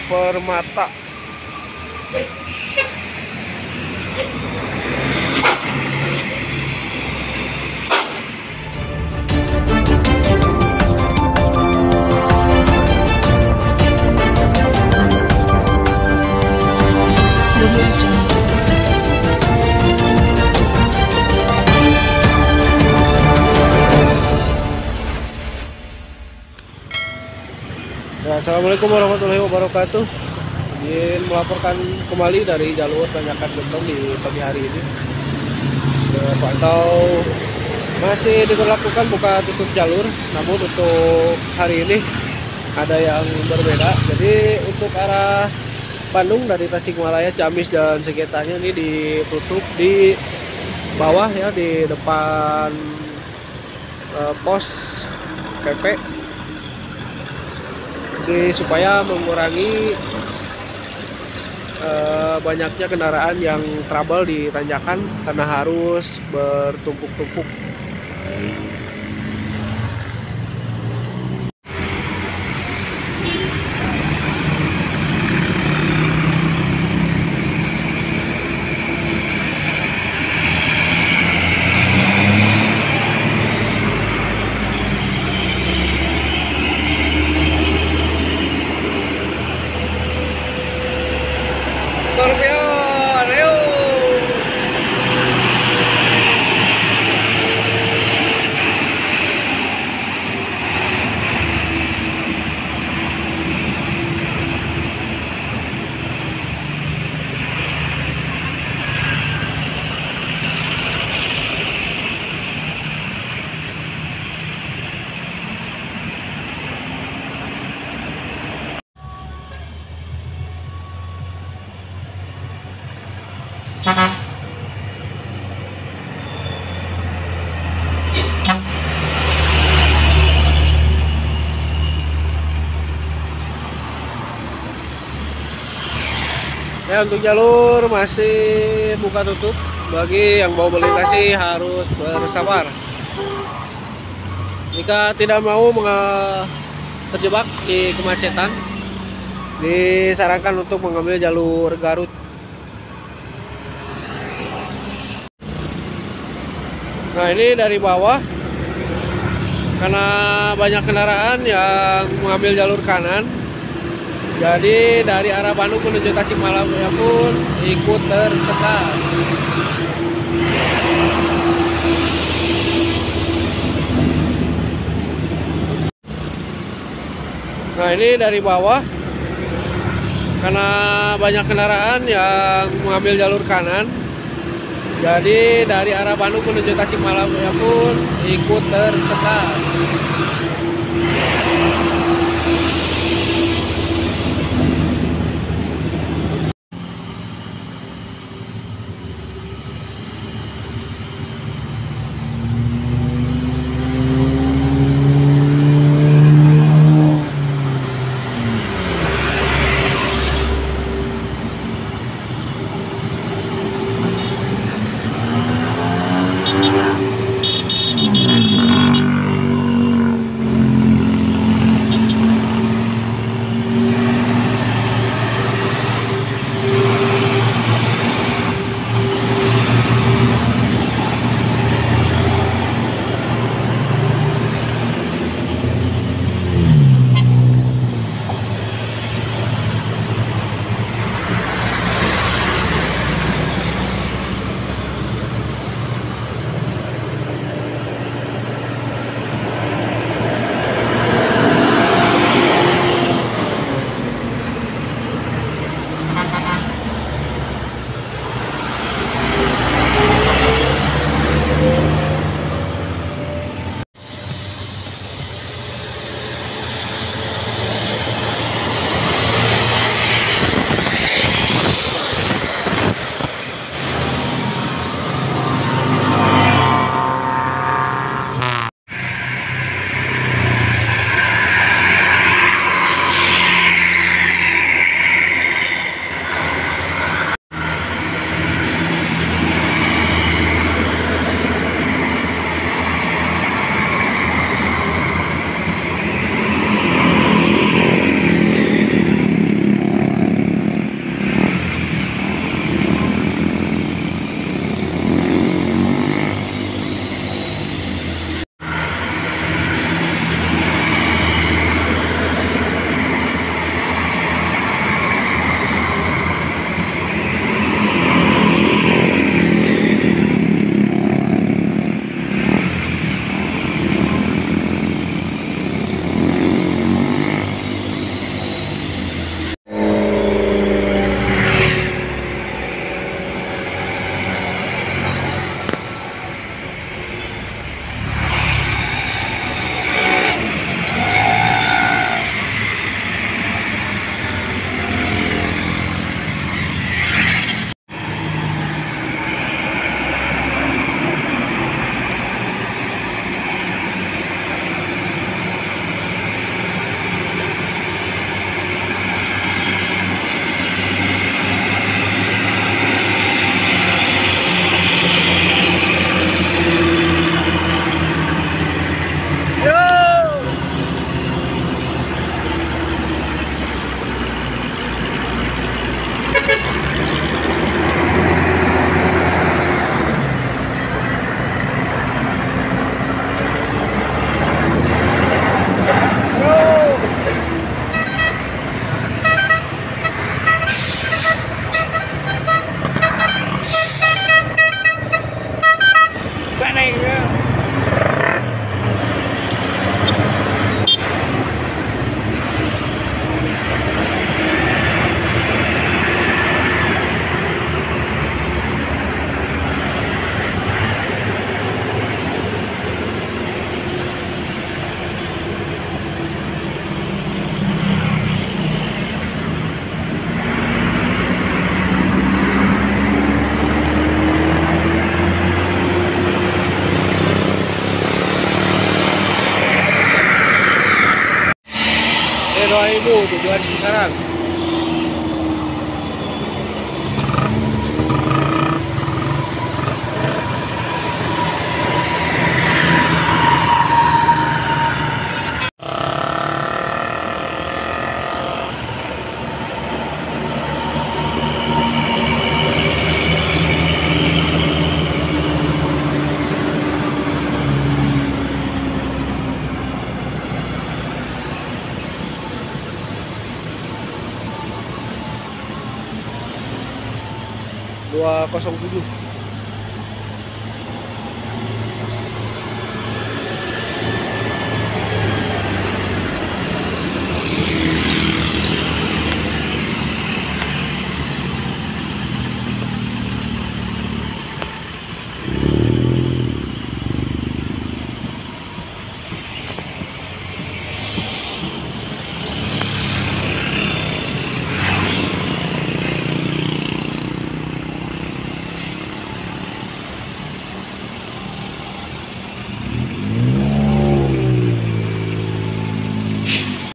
Permata. Ya, assalamualaikum warahmatullahi wabarakatuh. Ingin melaporkan kembali dari jalur Tanjakan Gentong di pagi hari ini. Pantau masih diberlakukan buka tutup jalur, namun untuk hari ini ada yang berbeda. Jadi untuk arah Bandung dari Tasikmalaya, Ciamis dan sekitarnya ini ditutup di bawah ya, di depan pos PP. Supaya mengurangi banyaknya kendaraan yang trouble di tanjakan karena harus bertumpuk-tumpuk. Scorpion, ayo. Ya, untuk jalur masih buka tutup. Bagi yang mau melintasi harus bersabar. Jika tidak mau terjebak di kemacetan, disarankan untuk mengambil jalur Garut. Nah, ini dari bawah, karena banyak kendaraan yang mengambil jalur kanan, jadi dari arah Bandung menuju Tasikmalaya pun ikut tersekat. Nah, ini dari bawah, karena banyak kendaraan yang mengambil jalur kanan, jadi dari arah Bandung menuju Tasikmalaya pun ikut tersekat. 2000 tujuan Cikarang. Dua 207.